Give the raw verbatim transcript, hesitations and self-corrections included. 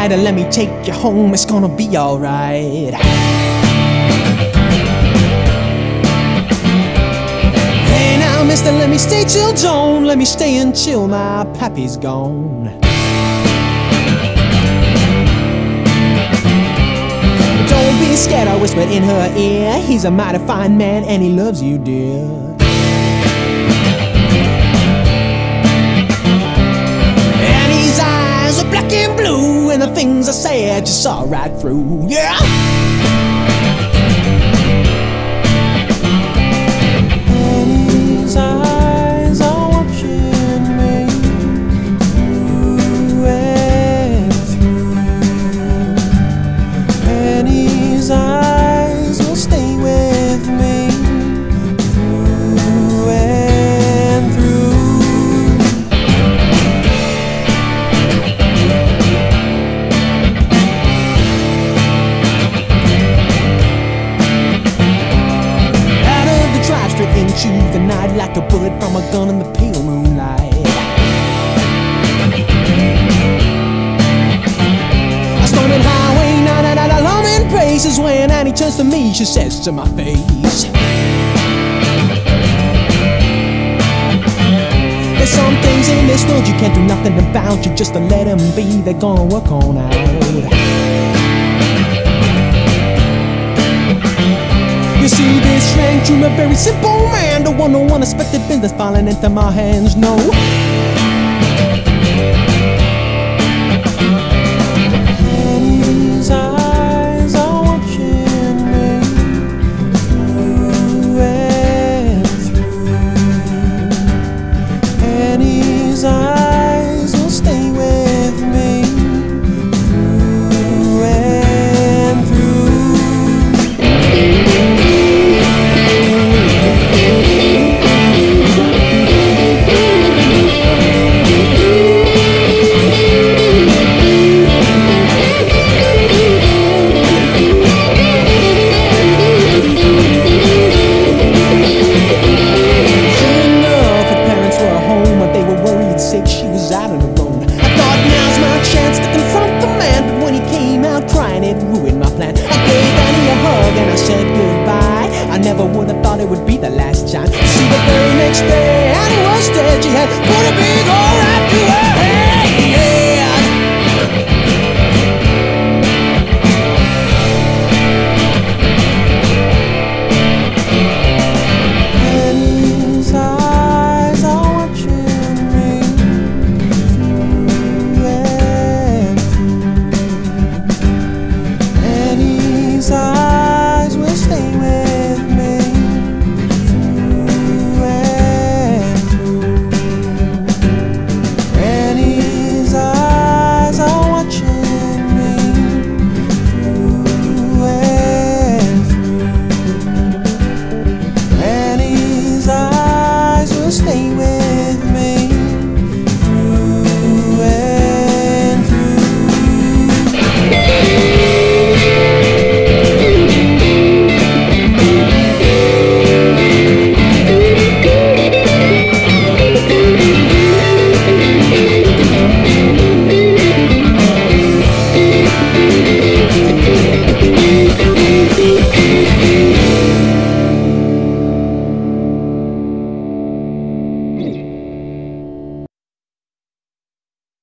tonight and let me take you home. It's gonna be alright. Hey now, mister, let me stay till dawn. Let me stay until my pappy's gone. Don't be scared, I whispered in her ear. He's a mighty fine man and he loves you, dear. And his eyes are black and blue, and the things I said just saw right through, yeah. Into the night like a bullet from a gun in the pale moonlight. I stormed highway nine at alarming paces. When Annie turns to me, she says to my face, there's some things in this world you can't do nothing about. You just to let them be, they're gonna work on out. You see, this strange dream, a very simple man. Don't want no unexpected business falling into my hands, no. And his eyes are watching me through and through. And his eyes will stay with me through and through. She was out on her own. I thought now's my chance to confront the man, but when he came out crying, it ruined my plan. I gave Annie a hug and I said goodbye. I never would have thought it would be the last time. See, the very next day Annie was dead. She had